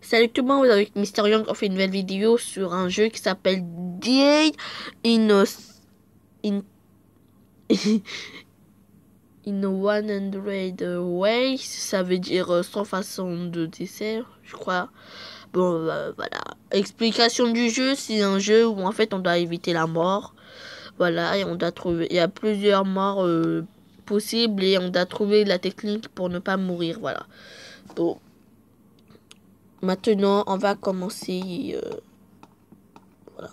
Salut tout le monde, vous avec Mister Young, on fait une nouvelle vidéo sur un jeu qui s'appelle Day in, in, in 100 ways, ça veut dire 100 façons de dessert, je crois. Bon, voilà. Explication du jeu, c'est un jeu où en fait on doit éviter la mort. Voilà, et on doit trouver, il y a plusieurs morts possibles et on doit trouver la technique pour ne pas mourir, voilà. Bon. Maintenant, on va commencer. Voilà.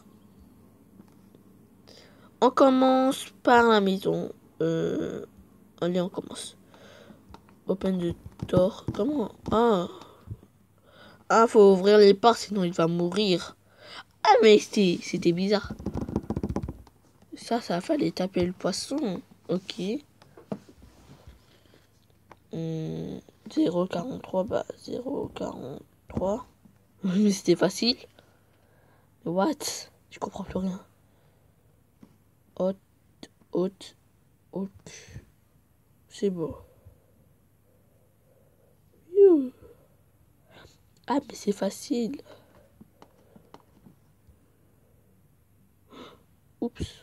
On commence par la maison. Allez, on commence. Open the door. Comment? Ah, faut ouvrir les portes, sinon il va mourir. Ah, mais c'était bizarre. Ça fallait taper le poisson. Ok. 0,43, bah 0,43. Mais c'était facile. What? Je comprends plus rien. Haute, haute, haute. C'est beau. Ah, mais c'est facile. Oups.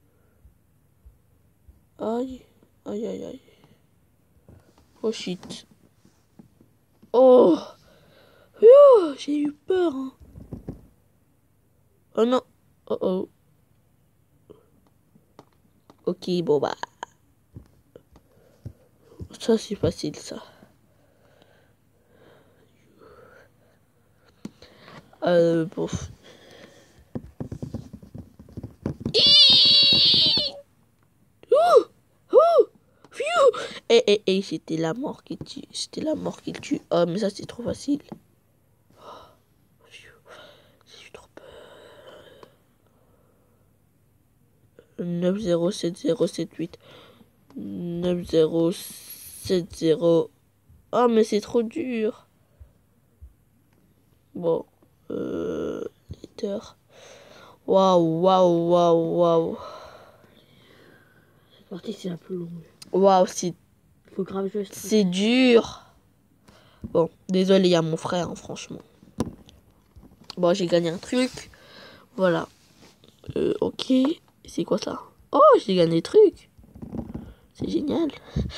Aïe, aïe, aïe, aïe. Oh shit. Oh, j'ai eu peur. Hein. Oh non. Oh oh. Ok, bon bah. Ça c'est facile ça. Bon. Eh, c'était la mort qui tue. C'était la mort qui tue. Oh, mais ça c'est trop facile. J'ai eu trop peur. 907078. 9070. Oh, mais c'est trop dur. Bon. Liter. Waouh, waouh, waouh, waouh. Cette partie, c'est un peu long. Waouh, c'est dur. Bon, désolé, il y a mon frère, hein, franchement. Bon, j'ai gagné un truc. Voilà. Ok. C'est quoi ça? Oh, j'ai gagné des trucs. C'est génial.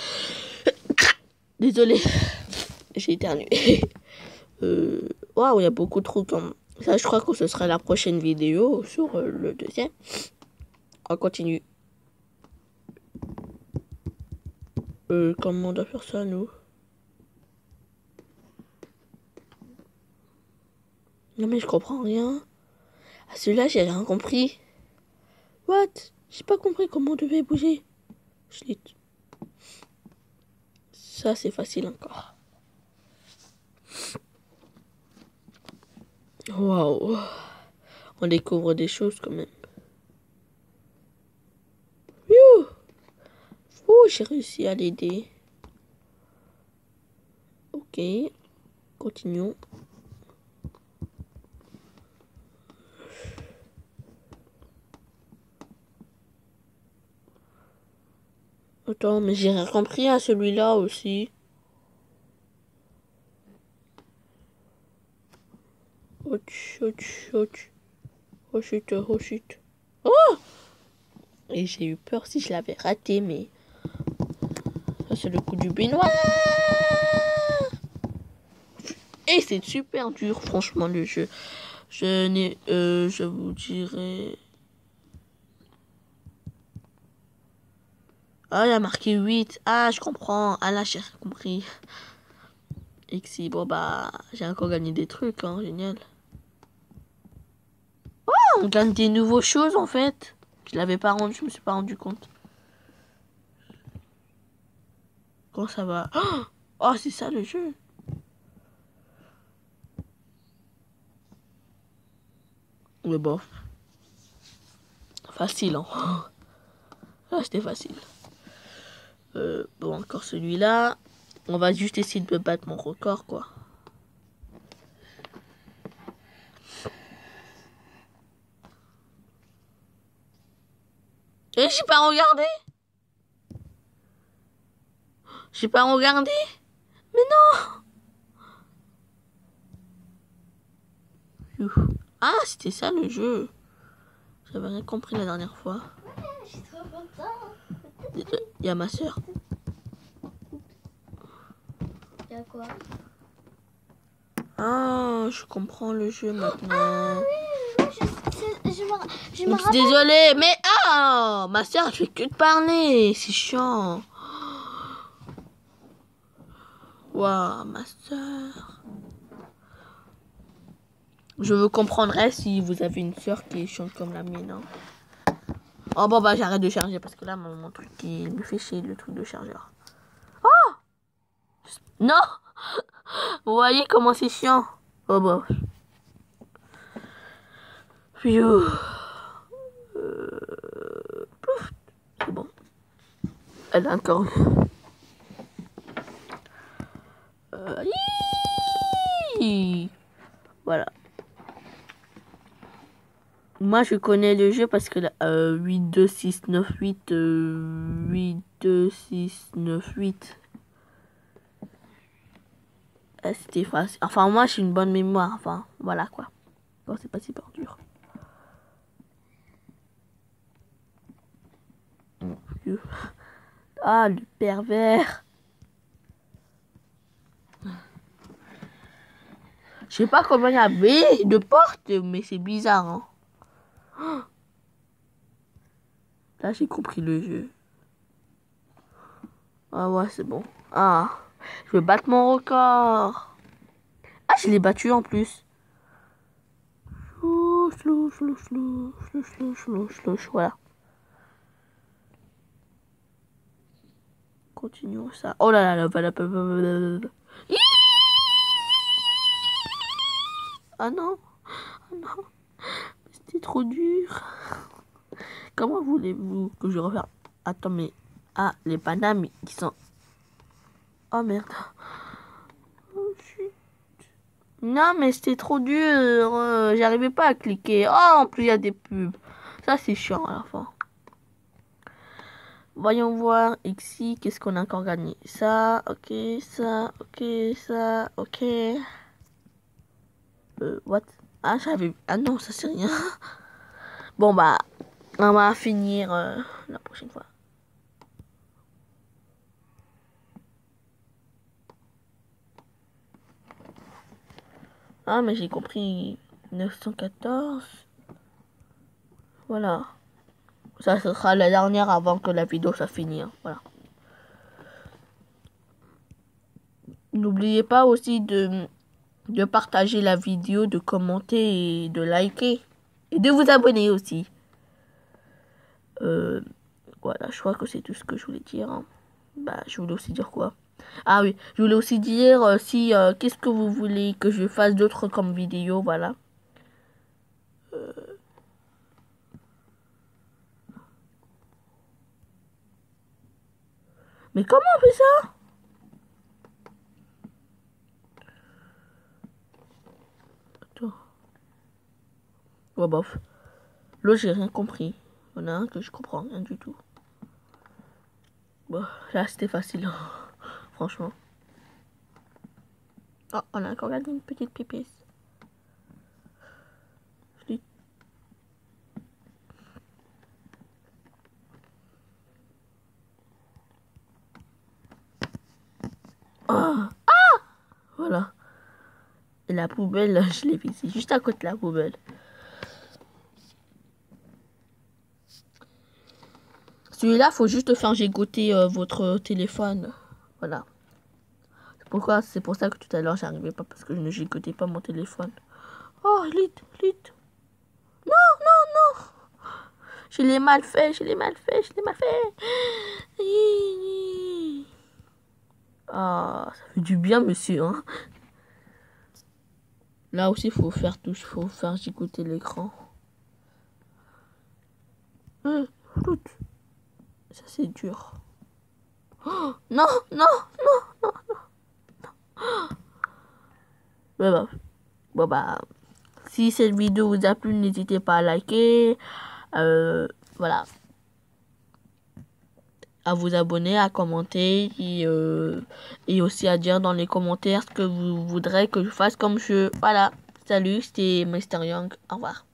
Désolé. J'ai éternué. Waouh, il y a beaucoup de trucs. Hein. Ça, je crois que ce sera la prochaine vidéo sur le deuxième. On continue. Comment on doit faire ça, nous? Non, mais je comprends rien. À celui-là, j'ai rien compris. What? J'ai pas compris comment on devait bouger. Ça, c'est facile encore. Waouh. On découvre des choses quand même. Ouh, j'ai réussi à l'aider. Ok. Continuons. Attends, mais j'ai rien compris à celui-là aussi. Oh chut. Oh! Et j'ai eu peur si je l'avais raté, mais... Ça, c'est le coup du baignoire. Et c'est super dur, franchement, le jeu. Je vous dirais... Ah, il a marqué 8. Ah, je comprends. Ah là, j'ai compris. Et que si, bon bah, j'ai encore gagné des trucs, hein, génial. Oh, on gagne des nouvelles choses, en fait. Je l'avais pas rendu, je me suis pas rendu compte. Comment ça va? Oh, c'est ça le jeu. Mais bon. Facile, hein. Ah, c'était facile. Bon, encore celui-là. On va juste essayer de battre mon record, quoi. Et j'ai pas regardé. J'ai pas regardé. Mais non. Ah, c'était ça le jeu. J'avais rien compris la dernière fois. Je suis trop contente. Il y a ma soeur. Il y a quoi? Ah, je comprends le jeu maintenant. Ah oui, je me rappelle. Désolée, mais ah, ma soeur elle fait que de parler. C'est chiant. Waouh, ma soeur. Je vous comprendrai si vous avez une soeur qui est chiante comme la mienne. Hein. Oh bon bah j'arrête de charger parce que là mon truc il me fait chier le truc de chargeur. Oh non. Vous voyez comment c'est chiant. Oh bah. Pfiou. C'est bon. Elle a encore. Voilà. Moi je connais le jeu parce que 8, 2, 6, 9, 8, 8, 2, 6, 9, 8. C'était facile. Enfin moi j'ai une bonne mémoire. Enfin voilà quoi. Bon c'est pas super dur. Ah le pervers. Je sais pas combien il y avait de portes, mais c'est bizarre, hein. Là, j'ai compris le jeu. Ah ouais, c'est bon. Ah, je vais battre mon record. Ah, je l'ai battu en plus. Voilà. Continuons ça. Oh là là, là. Ah non. Ah non. C'était trop dur. Comment voulez-vous que je refasse? Attends, mais... Ah, les panames qui sont... Oh merde. Oh shit. Non, mais c'était trop dur. J'arrivais pas à cliquer. Oh, en plus, il y a des pubs. Ça, c'est chiant à la fin. Voyons voir ici. Qu'est-ce qu'on a encore gagné? Ça, ok, ça, ok, ça, ok. What? Ah, j'avais... Ah non, ça, c'est rien. Bon, bah, on va finir la prochaine fois. Ah, mais j'ai compris 914. Voilà. Ça sera la dernière avant que la vidéo soit finie. Hein. Voilà. N'oubliez pas aussi de partager la vidéo, de commenter et de liker. Et de vous abonner aussi. Voilà, je crois que c'est tout ce que je voulais dire. Hein. Bah, je voulais aussi dire quoi? Ah oui, je voulais aussi dire si qu'est-ce que vous voulez que je fasse d'autres comme vidéo, voilà. Mais comment on fait ça? Attends. Ouais, bof. Là, j'ai rien compris. Il y en a un que je comprends rien du tout. Bon, là, c'était facile. Hein. Franchement. Oh, on a encore gardé une petite pipisse. Ah, voilà. Et la poubelle, je l'ai ici, juste à côté de la poubelle. Celui-là, faut juste faire gigoter votre téléphone. Voilà. C'est pour ça que tout à l'heure, j'arrivais pas parce que je ne gigotais pas mon téléphone. Oh, lit. Non, non, non. Je l'ai mal fait. Ah, ça fait du bien, monsieur. Hein. Là aussi, il faut faire gigoter l'écran. Ça, c'est dur. Oh, non. Bon, bah, si cette vidéo vous a plu, n'hésitez pas à liker. Voilà. À vous abonner, à commenter et aussi à dire dans les commentaires ce que vous voudrez que je fasse comme jeu. Voilà. Salut, c'était Mr. Young. Au revoir.